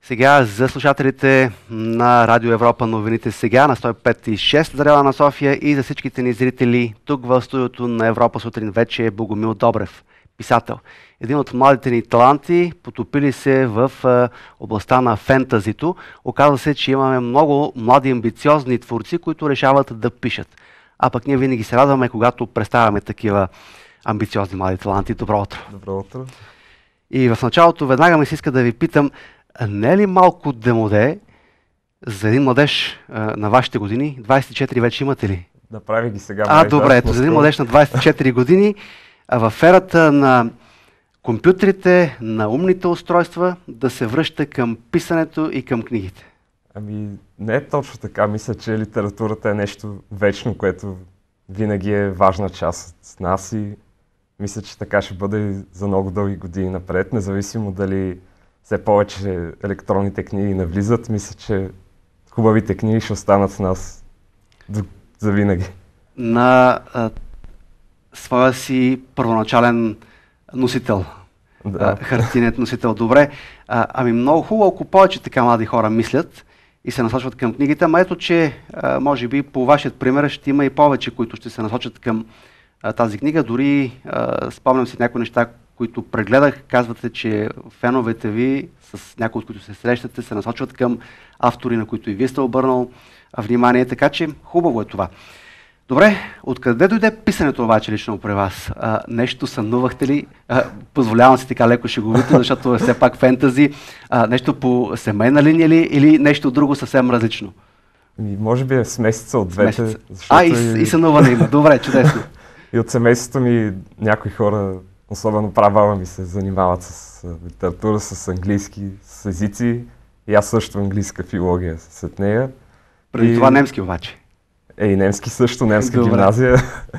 Сега за слушателите на Радио Европа новините сега на 105,6 заряда на София и за всичките ни зрители тук в студиото на Европа сутрин вече е Богомил Добрев, писател. Един от младите ни таланти, потопили се в областта на фентазито. Оказва се, че имаме много млади амбициозни творци, които решават да пишат. А пък ние винаги се радваме, когато представяме такива амбициозни млади таланти. Добро утро! Добро утро! И в началото веднага ми се иска да ви питам, не е ли малко демоде за един младеж на вашите години? 24 вече имате ли? Направи ги сега. Добре, ето за един младеж на 24 години в ерата на компютрите, на умните устройства, да се връща към писането и към книгите. Ами не е точно така. Мисля, че литературата е нещо вечно, което винаги е важна част от нас и мисля, че така ще бъде за много дълги години напред, независимо дали все повече електронните книги навлизат. Мисля, че хубавите книги ще останат с нас за винаги. На своя си първоначален носител. Да. Хартиеният носител. Добре. Ами много хубаво, ако повече така млади хора мислят и се насочват към книгите, ама ето, че може би по вашият пример ще има и повече, които ще се насочат към тази книга. Дори спомням си някои неща, които прегледах. Казвате, че феновете ви, с някои от които се срещате, се насочват към автори, на които и вие сте обърнал внимание, така че хубаво е това. Добре, откъде дойде писането обаче лично при вас? Нещо сънувахте ли? Позволявам си така леко шеговито, защото е все пак фентази. Нещо по семейна линия ли или нещо друго съвсем различно? Може би е смесица от двете. И сънуване има. Добре, чудесно. И от семейството ми някои хора, особено права ми, се занимават с литература, с английски, с езици. И аз също английска филология след нея. Преди това немски обаче. И немски също, немска гимназия.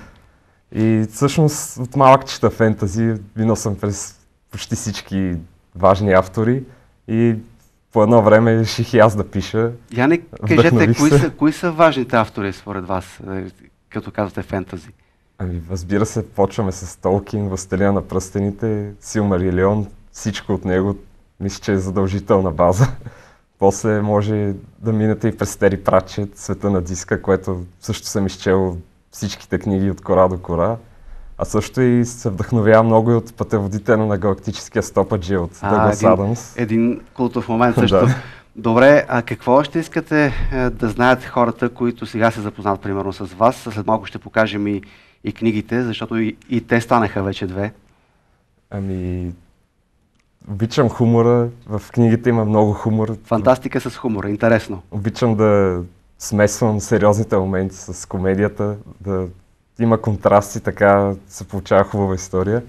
И всъщност от малък чета фентази, минал съм през почти всички важни автори и по едно време реших и аз да пиша. Яник, кажете, кои са важните автори според вас, като казвате фентази? Ами, разбира се, почваме с Толкин, Властелина на пръстените, Силмарилион, всичко от него, мисля, че е задължителна база. После може да минете и през Тери Пратчет, Света на диска, което също съм изчел всичките книги от кора до кора. А също и се вдъхновява много и от Пътеводителя на галактическия стопаджи от Дъглас Адамс. Един култов момент също. Да. Добре, а какво още искате да знаят хората, които сега се запознат примерно с вас? След малко ще покажем и книгите, защото и те станаха вече две. Ами, обичам хумора, в книгите има много хумор. Фантастика с хумора, интересно. Обичам да смесвам сериозните моменти с комедията, да има контрасти, така се получава хубава история.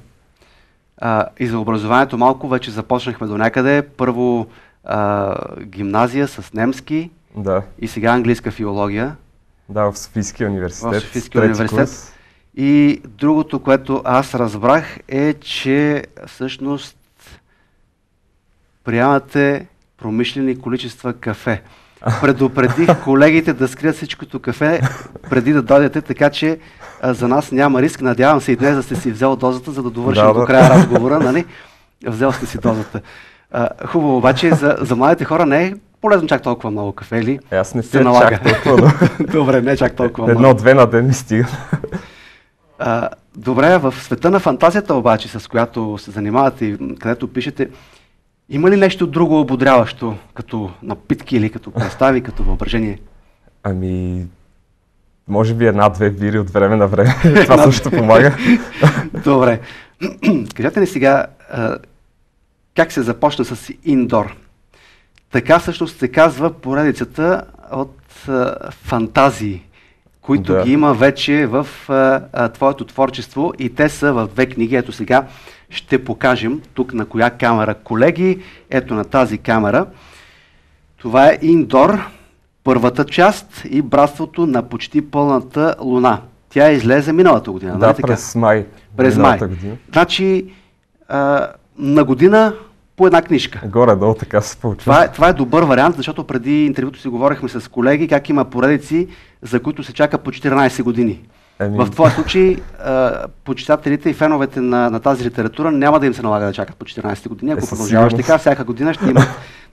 И за образованието малко вече започнахме до някъде. Първо гимназия с немски и сега английска филология. Да, в Софийския университет. В Софийския университет. И другото, което аз разбрах е, че всъщност приемате промишлени количества кафе. Предупредих колегите да скрият всичкото кафе преди да дойдете, така че за нас няма риск. Надявам се и днес да сте си взел дозата, за да довършим до края разговора, нали? Взел сте си дозата. Хубаво, обаче за младите хора не е полезно чак толкова много кафе, или? Аз не се чак толкова. Добре, не чак толкова много. Едно-две на ден ми стига. Добре, в света на фантазията обаче, с която се занимавате и където пишете, има ли нещо друго ободряващо, като напитки или като представи, като въображение? Ами, може би една-две бири от време на време. Това също помага. Добре. Кажете ни сега, как се започна с Индор? Така всъщност се казва поредицата от фантазии, които ги има вече в твоето творчество и те са в две книги. Ето сега ще покажем тук на коя камера, колеги. Ето на тази камера. Това е Индор, първата част и Братството на почти пълната луна. Тя излезе миналата година. Да, през май. През май. Значи на година по една книжка. Горе-долу така се получава. Това е добър вариант, защото преди интервюто си говорихме с колеги как има поредици, за които се чака по 14 години. В твоя случай почитателите и феновете на тази литература няма да им се налага да чакат по 14 години. Ако продължаваш така, всяка година ще имат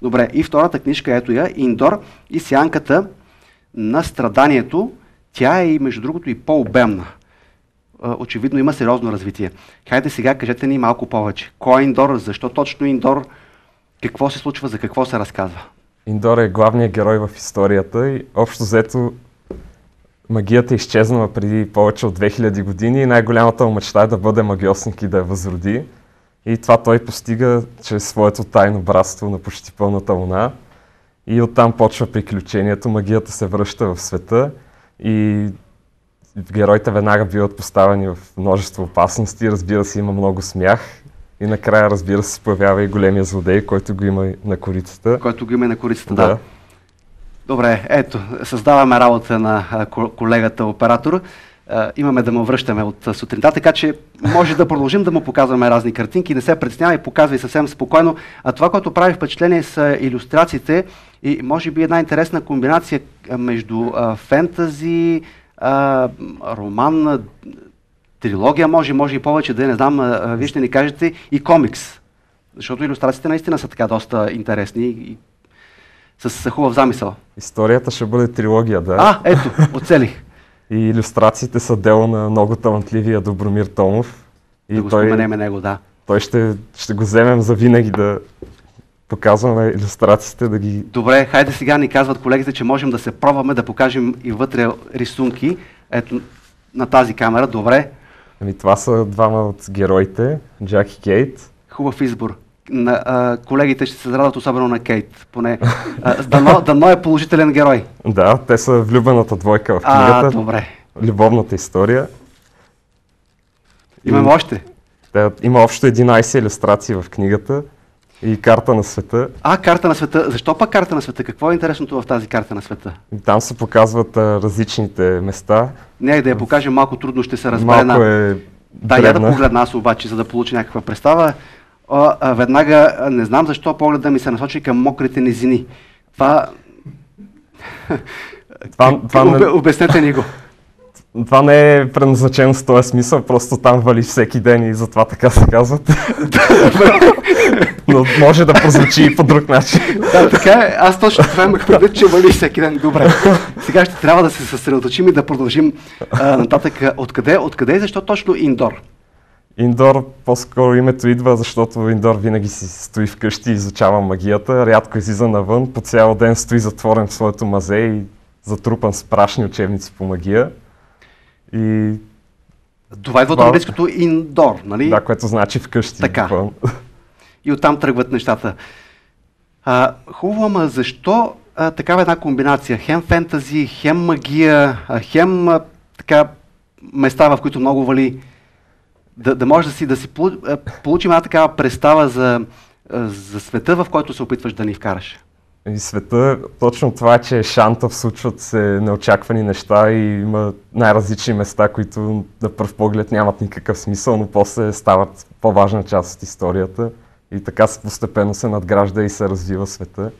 Добре, и втората книжка, ето я, Индор и сянката на страданието. Тя е и, между другото, и по-обемна. Очевидно има сериозно развитие. Хайде сега, кажете ни малко повече. Кой е Индор? Защо точно Индор? Какво се случва? За какво се разказва? Индор е главният герой в историята и общо взето магията е изчезнала преди повече от 2000 години и най-голямата му мечта е да бъде магиосник и да я възроди. И това той постига чрез своето тайно братство на почти пълната луна. И оттам почва приключението, магията се връща в света и героите веднага биват поставени в множество опасности, разбира се има много смях и накрая разбира се появява и големия злодей, който го има и на корицата. Който го има и на корицата, да. Добре, ето, създаваме работа на колегата оператор. Имаме да му връщаме от сутринта, така че може да продължим да му показваме разни картинки, не се притеснява и показва и съвсем спокойно. А това, което прави впечатление са илюстрациите и може би една интересна комбинация между фентази, роман, трилогия, може и повече, да не знам, вие ще ни кажете, и комикс. Защото илюстрациите наистина са така доста интересни и с хубав замисъл. Историята ще бъде трилогия, да. Ето, оцелих. И илюстрациите са дело на много талантливия Добромир Томов. И да го споменеме него, да. Той ще го вземем за винаги да показваме илюстрациите, да ги... Добре, хайде сега ни казват колегите, че можем да се пробваме да покажем и вътре рисунки. Ето, на тази камера, добре. Това са двама от героите, Джак и Кейт. Хубав избор. Колегите ще се зарадват особено на Кейт, поне. Дано е положителен герой. Да, те са влюбената двойка в книгата. Добре. Любовната история. Имаме още? Има общо 11 илюстрации в книгата и карта на света. Карта на света. Защо пък карта на света? Какво е интересното в тази карта на света? Там се показват различните места. Не, да я покажем, малко трудно ще се разбере. Малко е дребна. Я да погледна аз обаче, за да получи някаква представа. Веднага, не знам защо погледа ми се насочи към мокрите низини. Обяснете ни го. Това не е предназначено с този смисъл, просто там вали всеки ден и затова така се казват. Но може да прозвучи и по друг начин. Да, така е. Аз точно това имах предвид, че вали всеки ден. Добре. Сега ще трябва да се съсредоточим и да продължим нататък. Откъде и защо точно Индор? Индор, по-скоро името идва, защото Индор винаги си стои вкъщи и изучава магията, рядко излиза навън, по цял ден стои затворен в своето мазе и затрупан с прашни учебници по магия. И... Това идва от английското Индор, нали? Да, което значи вкъщи. Така. И оттам тръгват нещата. Хубаво, ама защо такава една комбинация? Хем фентази, хем магия, хем места, в които много вали. Да може да си получим една такава представа за света, в който се опитваш да ни вкараш. И света, точно това, че шантов случват се неочаквани неща и има най-различни места, които на пръв поглед нямат никакъв смисъл, но после стават по-важна част от историята и така постепенно се надгражда и се развива света.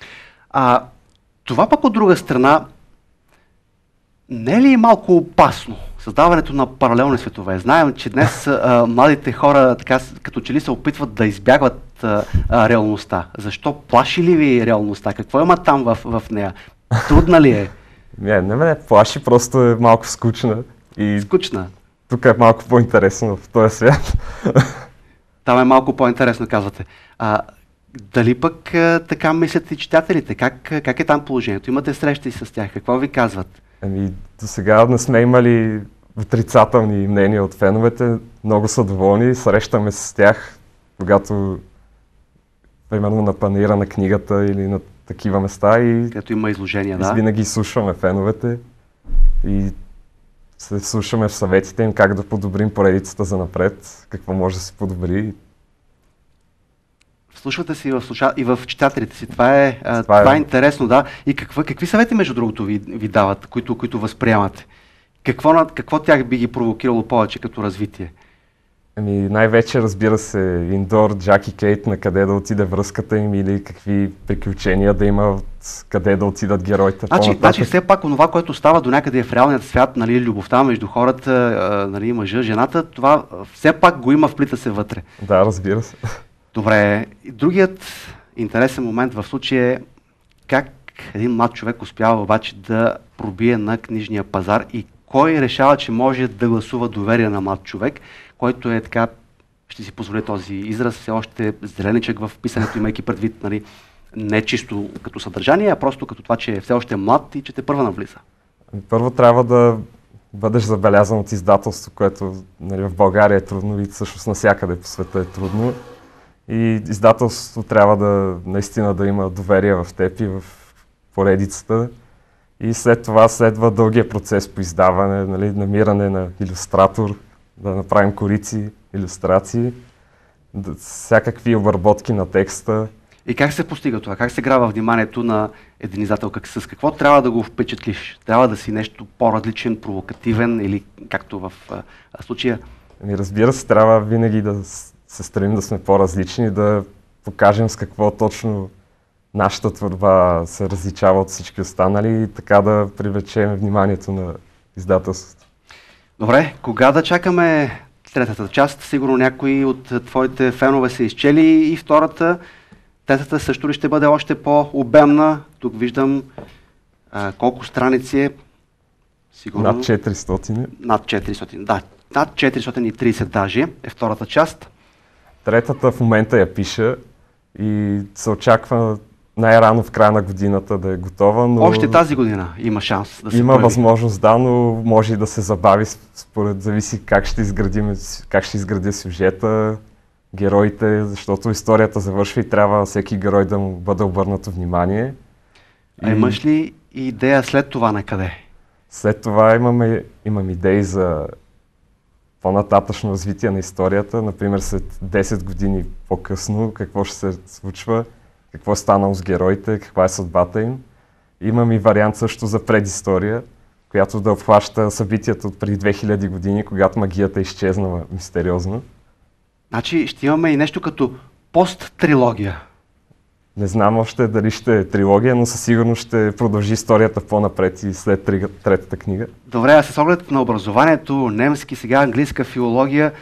Това пък от друга страна не е ли малко опасно? Създаването на паралелни светове. Знаем, че днес младите хора така, като че ли се опитват да избягват реалността. Защо? Плаши ли ви реалността? Какво има там в нея? Трудна ли е? Не ме плаши, просто е малко скучна. Скучна? Тук е малко по-интересно в този свят. Там е малко по-интересно, казвате. Дали пък така мислят и читателите? Как е там положението? Имате срещи с тях? Какво ви казват? До сега не сме имали отрицателни мнения от феновете. Много са доволни. Срещаме с тях, когато примерно на панаира на книгата или на такива места. Като има изложения, да. Винаги слушаме феновете и се слушаме в съветите им как да подобрим поредицата за напред, какво може да се подобри. Слушвате си и в читателите си. Това е интересно, да. И какви съвети, между другото, ви дават, които възприемате? Какво тях би ги провокирало повече като развитие? Най-вече, разбира се, Индор, Джак и Кейт, на къде да отиде връзката им или какви приключения да има, къде да отидат героите. Значи все пак онова, което става до някъде в реалният свят, нали, любовта между хората, нали, мъжа, жената, това все пак го има, вплита се вътре. Да, разбира се. Добре, другият интересен момент в случая е как един млад човек успява обаче да пробие на книжния пазар и кой решава, че може да гласува доверие на млад човек, който е така, ще си позволя този израз, все още зеленичък в писането, имайки предвид, нали, не чисто като съдържание, а просто като това, че е все още млад и че те първа навлиза. Първо трябва да бъдеш забелязан от издателство, което, нали, в България е трудно и всъщност навсякъде по света е трудно. И издателството трябва да наистина да има доверие в теб и в поредицата. И след това следва дългия процес по издаване, нали, намиране на илюстратор, да направим корици, илюстрации, всякакви обработки на текста. И как се постига това? Как се грава вниманието на един издател? С какво трябва да го впечатлиш? Трябва да си нещо по-различен, провокативен или както в случая? Разбира се, трябва винаги да се стремим да сме по-различни, да покажем с какво точно нашата творба се различава от всички останали и така да привлечем вниманието на издателството. Добре, кога да чакаме третата част? Сигурно някои от твоите фенове са изчели и втората. Третата също ли ще бъде още по-обемна? Тук виждам колко страници е. Сигурно... Над 400. Над 400, да. Над 430 даже е втората част. Третата в момента я пиша и се очаква най-рано в края на годината да е готова, но... Още тази година има шанс да се Има появи. възможност, да, но може и да се забави, според зависи как ще изградя сюжета, героите, защото историята завършва и трябва всеки герой да му бъде обърнато внимание. Имаш ли идея след това на къде? След това имам идеи за по-нататъчно развитие на историята, например след 10 години по-късно, какво ще се случва, какво е станало с героите, каква е съдбата им. Имам и вариант също за предистория, която да обхваща събитията от преди 2000 години, когато магията е изчезнала мистериозно. Значи ще имаме и нещо като пост-трилогия. Не знам още дали ще е трилогия, но със сигурност ще продължи историята по-напред и след третата книга. Добре, а с оглед на образованието, немски, сега английска филология,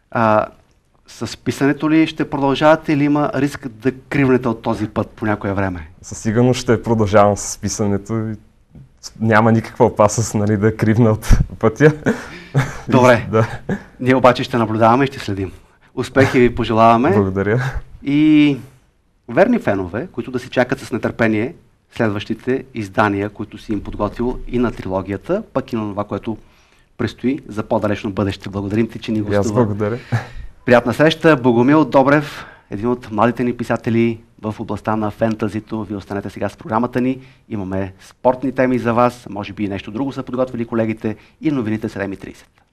с писането ли ще продължавате или има риск да кривнете от този път по някое време? Със сигурност ще продължавам с писането. Няма никаква опасност, нали, да кривна от пътя. Добре, Да. Ние обаче ще наблюдаваме и ще следим. Успехи ви пожелаваме. Благодаря. И верни фенове, които да си чакат с нетърпение следващите издания, които си им подготвил и на трилогията, пък и на това, което предстои за по-далечно бъдеще. Благодарим ти, че ни гостува. Аз благодаря. Приятна среща. Богомил Добрев, един от младите ни писатели в областта на фентазито. Вие останете сега с програмата ни. Имаме спортни теми за вас, може би и нещо друго са подготвили колегите и новините 7:30.